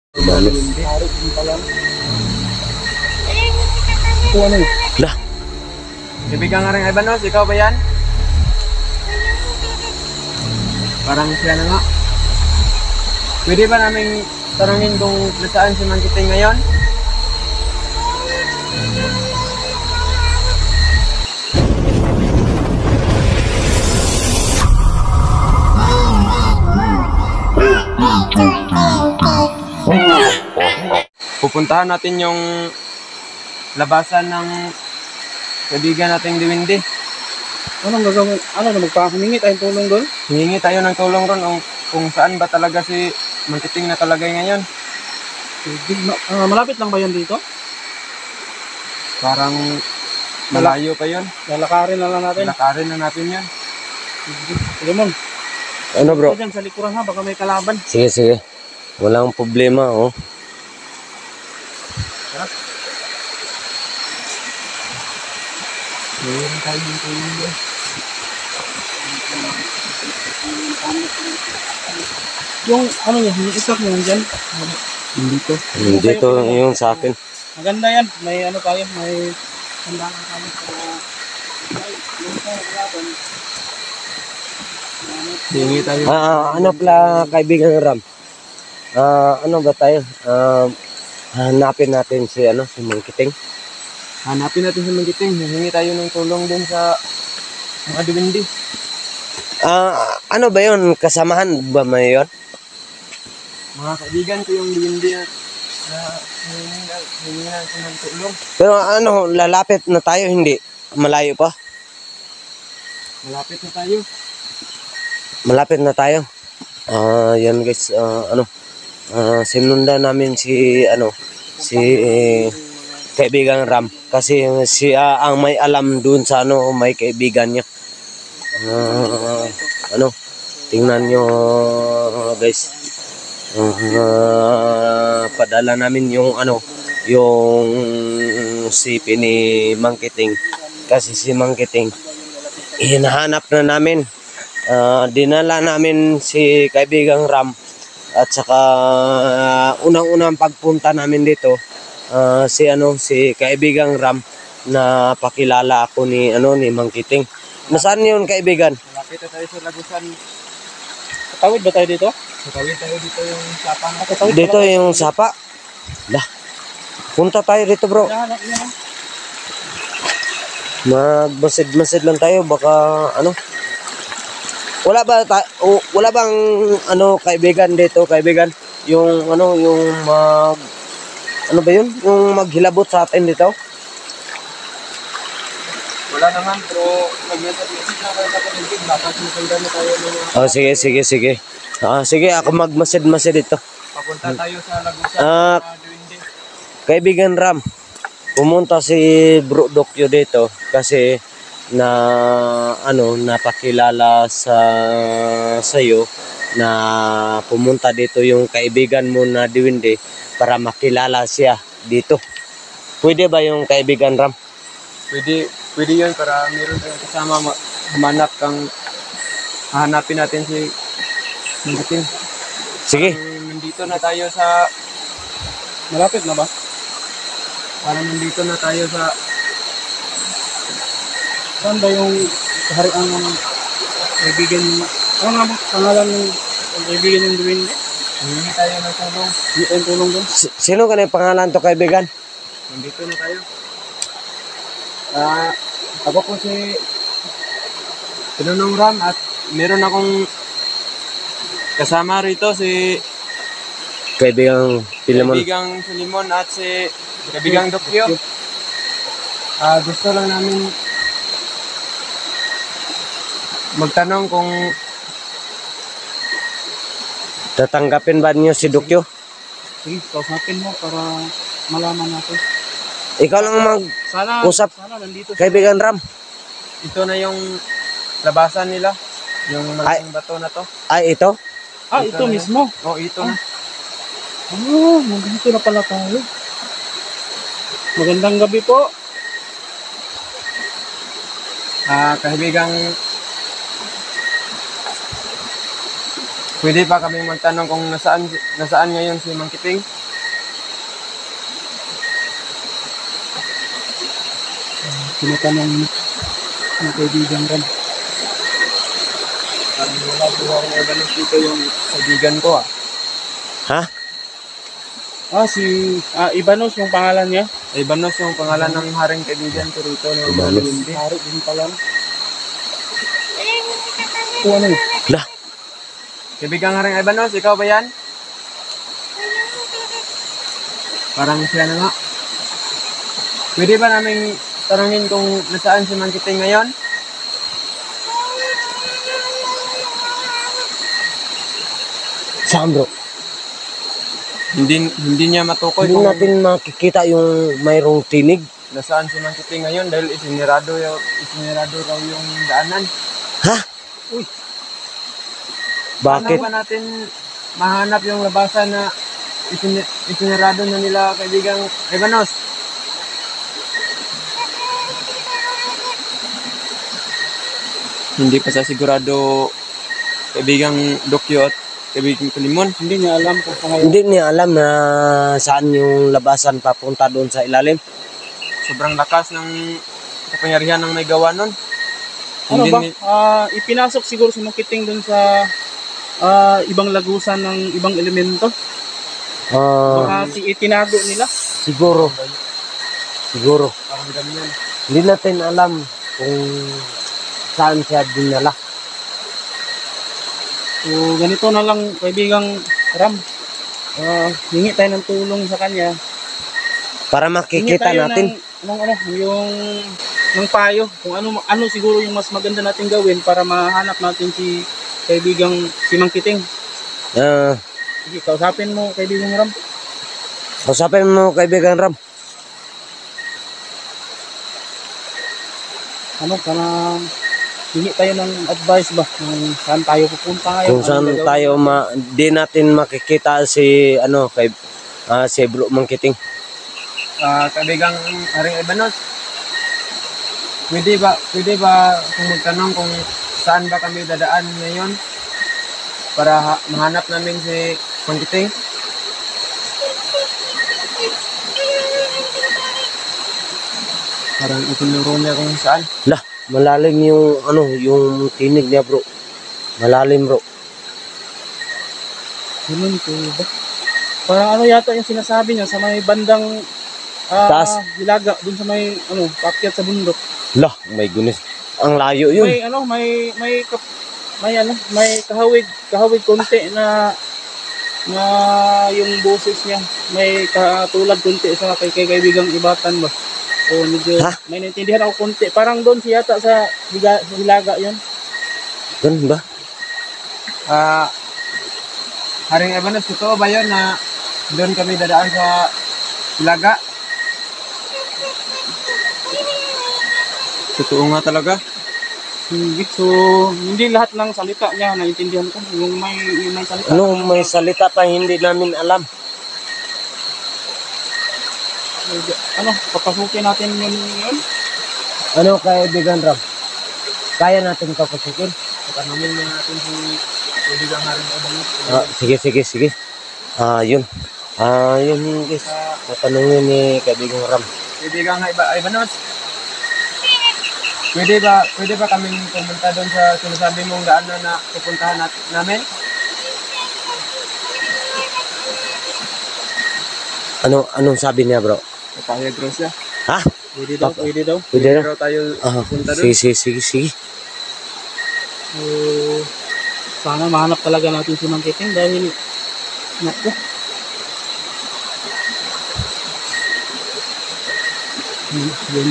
Balis. Ito ano eh. Lah, Kaibigan nga rin Ivanos, ikaw ba yan? Parang siya na nga. Pwede ba namin tanungin kung nasaan si Mangkiting ngayon? Pupuntahan natin yung labasan ng kaibigan nating Diwindi. Anong gagawin? Ano na magpahumingi tayong tulong doon? Hihingi tayo ng tulong ron kung saan ba talaga si Mangkiting nakalagay ngayon. Malapit lang ba yan dito? Parang malayo pa yun. Lalakarin na lang natin. Lakarin na natin yan. Lemon, ano bro? ito dyan sa likuran ha, baka may kalaban. Sige, sige. Walang problema, oh. Mayroon tayo ng tulong doon. Yung ano niya, yung isak mo dyan. Dito. Dito yung sa akin. Maganda yan, may ano tayo, may sandangan tayo. Hihingi tayo. Ano pala kaibigan Ram? Ano ba tayo? Hanapin natin si Mangkiting. Hanapin natin si Mangkiting. Hihingi tayo ng tulong din sa mga Diwindi. Ano ba yun? Kasamahan ba may yun? Mga kaibigan ko yung Diwindi na hihingi natin ng tulong. Pero lalapit na tayo, hindi? Malayo pa? Malapit na tayo. Malapit na tayo. Yan guys, sinundan namin si kaibigan Ram kasi siya ang may alam dun sa may kaibigan niya. Tingnan nyo guys. Padala namin yung sipi ni Mangkiting kasi si Mangkiting hinahanap na namin. Dinala namin si kaibigang Ram at saka unang-unang pagpunta namin dito si kaibigang Ram na pakilala ako ni Mangkiting. Nasaan yun kaibigan? Malapit na tayo sa Lagusan. Tawid ba tayo dito? Tawid tayo dito yung sapa na. Dito yung sapa. Lah. Punta tayo dito bro. Hanap niya. Magmasid-masid lang tayo baka wala bang kaibigan dito, kaibigan? Yung ano ba yun? Yung maghilabot sa atin dito? Wala naman, pero mag-message na kayo sa paligid. Baka susundan na tayo ng Oh, sige. Sige, ako magmasid-masid dito. papunta tayo sa Lagusan. Diwindi. Kaibigan Ram, pumunta si Bro Dokyo dito kasi napakilala sa'yo na pumunta dito yung kaibigan mo na Diwindi para makilala siya dito. Pwede ba yung kaibigan Ram? Pwede yun para meron tayong kasama hahanapin natin si Mangkiting. Sige. Nandito na tayo sa Malapit na ba? parang nandito na tayo sa Saan ba yung kaharian ng kaibigan mo? Ano nga ba pangalan ng kaibigan yung Dwayne? hihingi tayo ng tulong. Hindi tayong tulong doon. Sino ka na pangalan to kaibigan? Nandito na tayo. Ako po si Pinunong Ram at meron akong kasama rito si Kaibigang Pilemon. kaibigang Filimon at si kaibigang Dokyo. Gusto lang namin magtanong kung Tatanggapin ba niyo si Dokyo? Sige, kausapin mo para malaman natin. Ikaw lang mag-usap, Sana nandito kaibigan Ram. ito na yung labasan nila, yung malaking bato na to. Ay, ito? Ito na mismo. Oh, ito na. Nandito na pala tayo. Magandang gabi po. Kaibigang Pwede ba kaming magtanong kung nasaan ngayon si Mang Kiting? Tinatanong ng kaibigan Ram. Parang wala po akong evidence dito yung kaibigan ko ah. Ha? Ibanos yung pangalan niya. Ibanos yung pangalan ng haring kaibigan ko rito na Ibanos. Hindi. Hari din pala. Kung ano yun? Lah, Kaibigan haring Ibanos, ikaw ba yan? Parang siya na nga. Pwede ba namin tanungin kung nasaan si Mang Kiting ngayon? saan bro? Hindi niya matukoy Hindi kung natin makikita yung mayroong tinig. nasaan si Mang Kiting ngayon dahil isinirado raw yung daanan. Ha? Uy. Bakit? Paano ba natin mahanap yung labasan na isinirado na nila kaibigang Ivanos? Hindi pa sa sigurado kaibigang Dokyo at kaibigang Kalimon. Hindi niya alam kung sa ngayon. Hindi niya alam na saan yung labasan papunta doon sa ilalim. Sobrang lakas ng kapangyarihan ng may gawa nun. Ano Hindi ba? ni- Ipinasok siguro si Makiting dun sa ibang lagusan ng ibang elemento. Ah, Baka itinago nila. siguro. Siguro. Parang ganyan. Hindi natin alam kung saan siya dinala. So, ganito na lang, kaibigang Ram. Hingi tayo ng tulong sa kanya. Para Hingi makikita tayo natin. ng payo. Kung ano siguro yung mas maganda natin gawin para mahanap natin si Mang Kiting. Ah, Sige, kausapin mo, kaibigang Ram. kausapin mo kaibigan Ram. Para hingi tayo ng advice ba kung saan tayo pupunta ngayon. Kung saan anong gagawin tayo natin. di natin makikita si si Bro Mangkiting. Kaibigang haring Ivanos, pwede ba kung magtanong kung saan ba kami dadaan ngayon para mahanap namin si Mang Kiting? Parang itinuro niya kung saan. Lah, malalim yung tinig niya bro. Malalim bro. Ganun po ba? Parang yata yung sinasabi niya sa may bandang Taas. Hilaga, dun sa may paakyat sa bundok. Lah, my goodness. Ang layo yun. May kahawig konti na yung boses niya may katulad konti sa kaibigang Ibatan ba. O medyo Ha? may naintindihan ako konti. Parang doon siya yata sa Hilaga yun. Ganun ba? Haring Ivanos, totoo ba yun na doon kami dadaan sa Ilaga? Totoo nga talaga. So, hindi lahat ng salita niya naintindihan ko. Yung may salita. Anong may salita pa hindi namin alam. Papasukin natin yun. Ano kaibigan Ram? Kaya natin papasukin? Tanungin na natin si kaibigang haring Ivanos. Sige. Yun. Yun guys. Tatanungin ni kaibigang Ram. Kaibigang Ivanos, pwede ba kaming pumunta doon sa sinasabi mong daanan na pupuntahan namin? Anong sabi niya bro? Papayag raw siya. Ha? Pwede daw. Pwede na? Pwede raw tayo punta doon. Sige. So, sana mahanap talaga natin si Mang Kiting dahil naku. Yan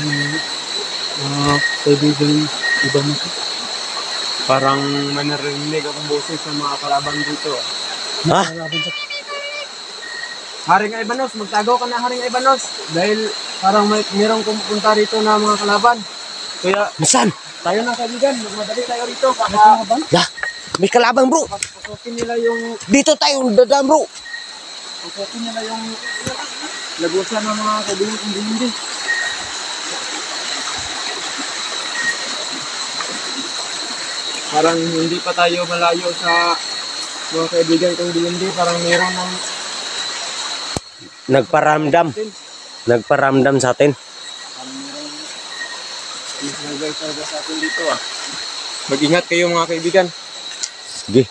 yung kaibigan iba mo. Parang may narinig akong boses ng mga kalaban dito. Ha? Haring Ivanos, magtago ka na Haring Ivanos. Dahil parang mayroong pupunta rito na mga kalaban. Kaya Saan? tayo na kaibigan, magmadali tayo rito. Lah, may kalabang bro. Pasukin nila yung Dito tayo dadaan bro. lagusan ng mga kaibigan kong hindi. Parang hindi pa tayo malayo sa mga kaibigan kong DMD, parang meron ng Nagparamdam. Nagparamdam sa atin. parang merong nagay-sarga sa atin dito ah. Mag-ingat kayo mga kaibigan. Sige.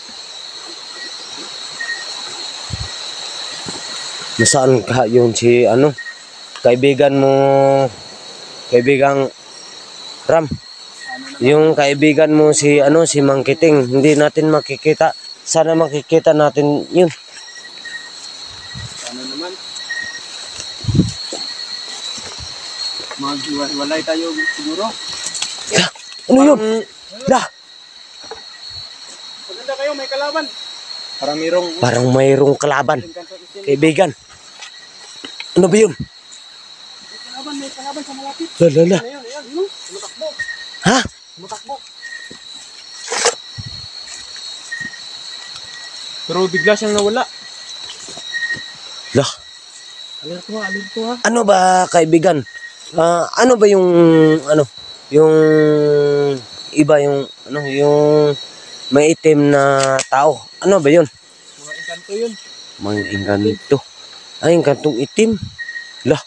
Nasaan ka yun si ano? Kaibigan mo, kaibigang Ram. Yung kaibigan mo si ano, si Mang Kiting, hindi natin makikita. Sana makikita natin yun. Sana naman. Maghiwalay tayo siguro. Ano yun? Lah, Maganda kayo, may kalaban. Parang merong parang mayroong kalaban. Kaibigan. Ano ba yun? May kalaban sa malapit. Lala. Ayun, ayun. Tumatakbo. Ha? Tumatakbo. pero bigla siyang nawala. Lah. Alerto ha. Ano ba kaibigan? Ano ba yung ano? Yung iba yung ano, yung may itim na tao. Ano ba yun? Mga engkanto yun. Mga engkanto. Ay, engkantong itim. Lah.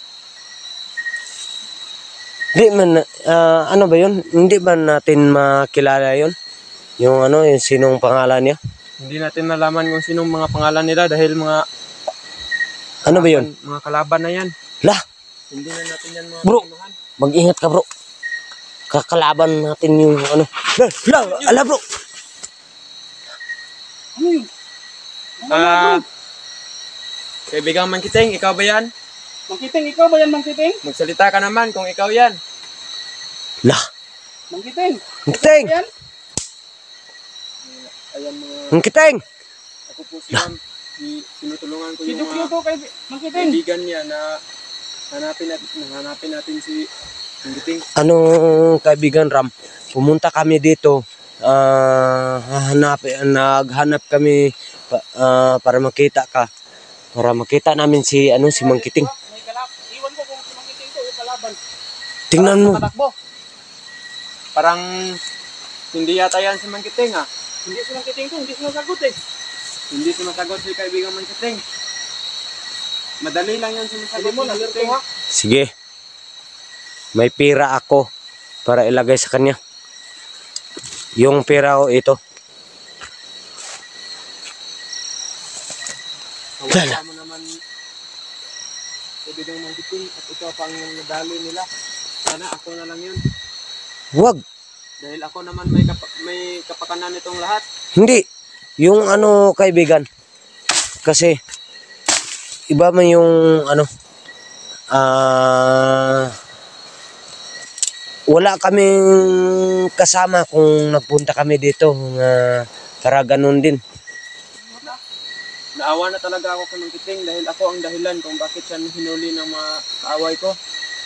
Di man, ano ba yun? Hindi ba natin makilala yun? Yung ano, yung sinong pangalan niya? Hindi natin nalaman kung sinong mga pangalan nila dahil mga Ano ba yun? mga kalaban na yan. Lah, Hindi na natin yan mga Bro. pinuhan. mag-ingat ka bro. Kakalaban natin yung ano. Lah, ala bro. Ano yun? Kaibigang Mangkiting, ikaw ba yan? Mangkiting, ikaw ba yan, Mangkiting? Magsalita ka naman kung ikaw yan. Lah, Mangkiting, Kiting! yan? Ayan mga, Ang kiting! ako po si Ma'am. Tinutulungan ko Si yung Dukyo mga to, Mangkiting. kaibigan niya na hanapin natin si Mangkiting. Anong kaibigan Ram? Pumunta kami dito. Naghanap kami para makita ka. Para makita namin si ano si Mang Kiting. May kalaban. Iwan ko kung si Mangkiting to, yung kalaban. Tingnan mo. Tatakbo. Parang hindi yata yan si Mangkiting ah. Hindi si Mangkiting to, hindi sumasagot eh. Hindi sumasagot si kaibigang Mangkiting. Madali lang yan sumasagot Sabi mo, si nalerto Mangkiting. ha. Sige. May pira ako para ilagay sa kanya. Yung pira ko ito. Kawawa mo naman kaibigang Mangkiting at ito pang nadali nila. Sana ako na lang yun. Wag. Dahil ako naman may kapakanan nitong lahat. Hindi. Yung ano kaibigan. Kasi iba man yung ano wala kaming kasama kung nagpunta kami dito para ganun din. Naawa na talaga ako kay Mangkiting dahil ako ang dahilan kung bakit siya hinuli ng mga kaaway ko.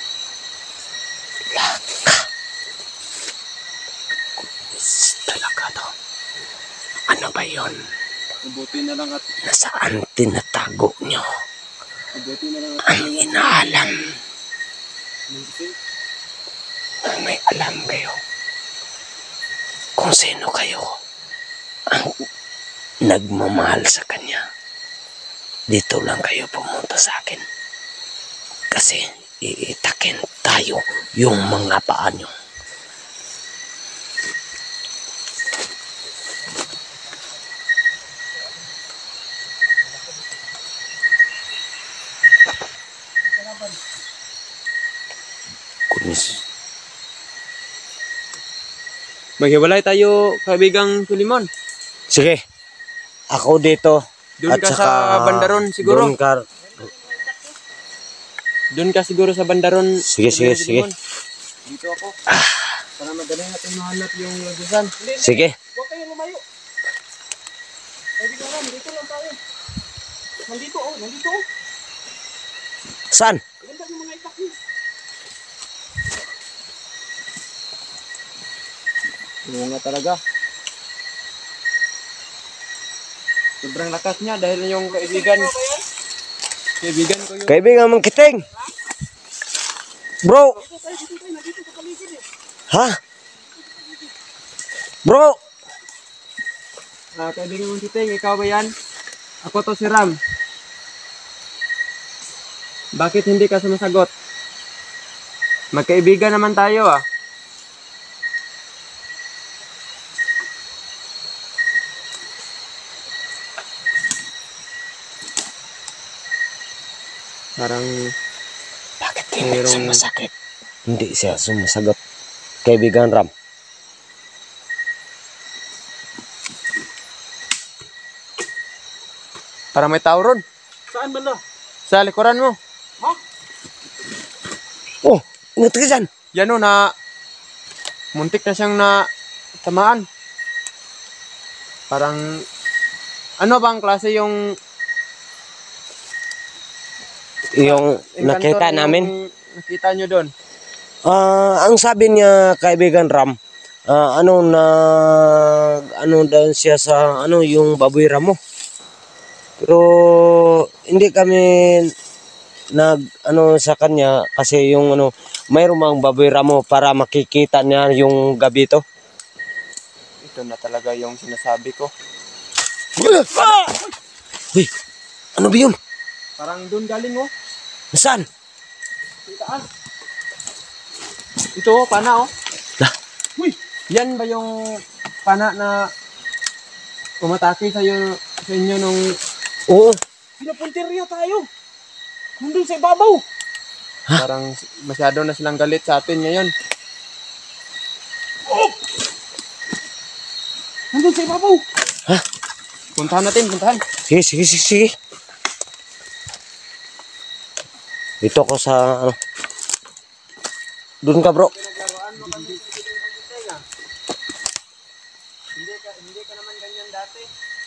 Talaga to. Ano ba yun? Mabuti na lang at Nasaan tinatago nyo? mabuti na lang at Ang inaalam. Mangkiting. Ang may alam kayo. Kung sino kayo ang nagmamahal sa kanya. Dito lang kayo pumunta sa akin. Kasi iitakin tayo yung mga paa nyo. Kunis. Maghiwalay tayo, kaibigang Filimon. Sige. Ako dito. Doon At ka saka sa Bandaron siguro. Doon ka. Doon ka siguro sa Bandaron. Sige, sige, sige. Filimon. Dito ako. Para madali natin mahanap yung lagusan. Sige. Huwag kayo lumayo. Kaibigan Ram, dito lang tayo. Nandito oh, nandito oh. Saan? Ganda yung mga itak niyo. Oo nga talaga. Sobrang lakas niya dahil yung kaibigan ko yung Kaibigan Mang Kiting. Bro. Dito tayo, nandito sa paligid eh. Ha? Bro. Kaibigan mong Titing, ikaw ba yan? Ako to si Ram. Bakit hindi ka sumasagot? Magkaibigan naman tayo ah. Parang Bakit hindi Mayroong- sumasakit? Hindi siya sumasagot. Kaibigan Ram. parang may tao ron. Saan banda? Sa likuran mo. Ha? Oh, ingat ka dyan. Yan o na muntik na siyang na tamaan. Parang ano bang klase yung Yung engkantor nakita yung namin. nakita nyo doon? Ang sabi niya kaibigan Ram, ano daw siya sa yung baboy ramo. Pero hindi kami sa kanya kasi yung mayroong mga baboy ramo para makikita niya yung gabi to. Ito na talaga yung sinasabi ko. Uy, ano ba yun? Parang doon galing oh. Saan? Taan. Ito oh, pana oh. Lah, Uy, yan ba yung pana na umatake sa inyo nung oo. Pinapunteriya tayo. Nandun sa ibabaw. parang masyado na silang galit sa atin ngayon. Nandun sa ibabaw. Puntahan natin, puntahan. Sige, sige, sige, sige. Dito ko sa Doon ka, bro. Pinaglaruan mo kami sa Titing ah. Hindi ka naman ganyan dati.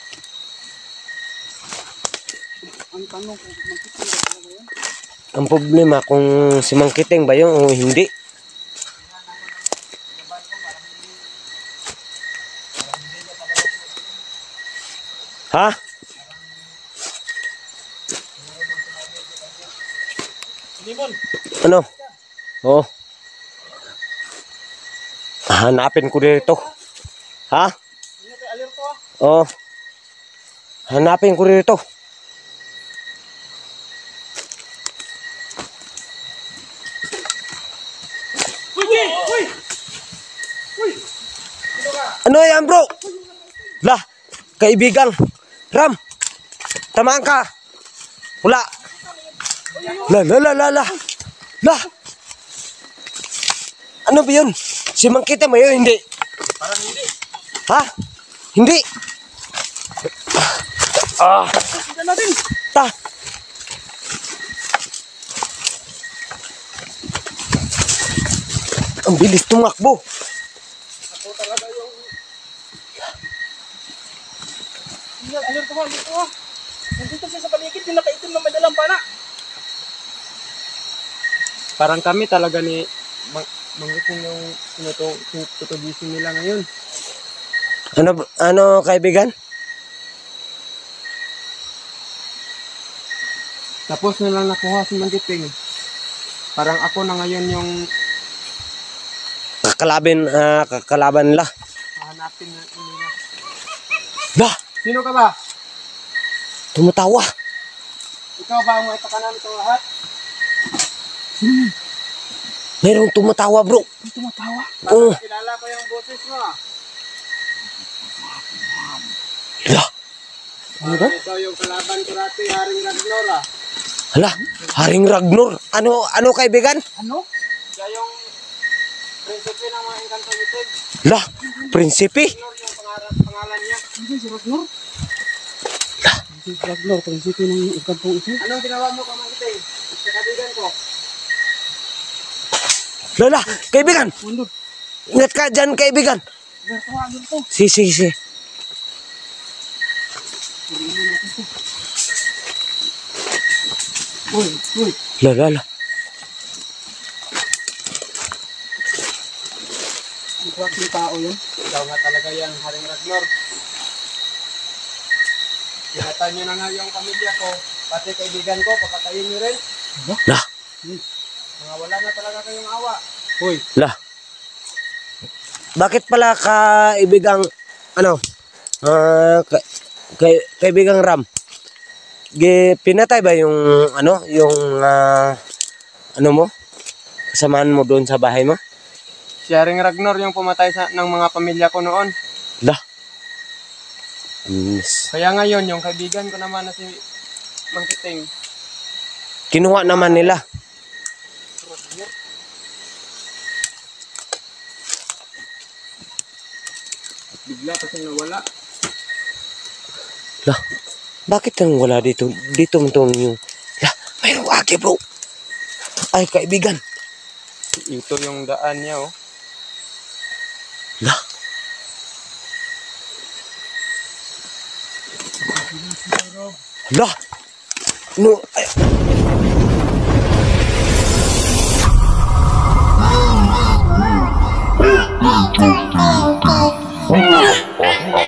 Ang tanong kung magkitin ba talaga yan? Ang problema kung si Mang Kiting ba yun o hindi. Ha? Limon. Ano? Oh. Hanapin ko dito. Ha? Hindi kay alerto ah. Oh. Hanapin ko dito. Uy! Uy! Uy! Ano yan, bro? Lah, kaibigan. Ram, tamaan ka. Wala. La. Lah. Ano ba yun? Si Mang Kiting ba yun? Hindi. Parang hindi. Ha? Hindi. Tignan natin. Ta. Ang bilis tumakbo. Tingnan, alerto ah, alerto ah. Nandito siya sa paligid, yung nakaitim na may dalang pana. Parang kami talaga ni Mangitin yung tutugisin nila ngayon. Ano kaibigan? Tapos na lang nakuha si Mangiting. Parang ako na ngayon yung Kakalaban nila. hahanapin na nila. Lah, Sino ka ba? tumatawa. Ikaw ba ang may pakanan itong lahat? Mayroong tumatawa, bro. May tumatawa. Oh. Kilala ko yung boses mo ah. Lah, Parang ikaw yung kalaban ko dati, Haring Ragnar ah. hala, Haring Ragnar. Ano kaibigan? Ano? Siya yung prinsipe ng mga engkanto itim. Lah, prinsipe. Ragnar yung pangalan niya. Ano si Ragnar? Si Ragnar, prinsipyo ng ikantong ito. Anong ginawa mo ka Mangiting? Sa kabigan ko. Lala, kaibigan. Mundod. Ingat ka dyan, kaibigan. Alerto ah, alerto. Si. Uy, uy. Lala. Ang klaseng tao yun. Ikaw nga talaga yung Haring Ragnar. Pinatay niyo na nga yung pamilya ko, pati kaibigan ko, papatayin niyo rin. Lah, Mga wala na talaga kayong awa. Hoy, lah. Bakit pala kaibigang Kaibigang Ram, pinatay ba yung ano mo? Kasamahan mo doon sa bahay mo? Si Haring Ragnar yung pumatay ng mga pamilya ko noon. Lah. Yes. Kaya ngayon, yung kaibigan ko naman na si Mang Kiting, Kinuha naman nila. bigla kasi nawala. Lah. Bakit nang wala dito? Dito mo yung... Lah. Mayroong agi bro. Ay kaibigan. Ito yung daan niya, oh. Lah. Lah. No. Ay.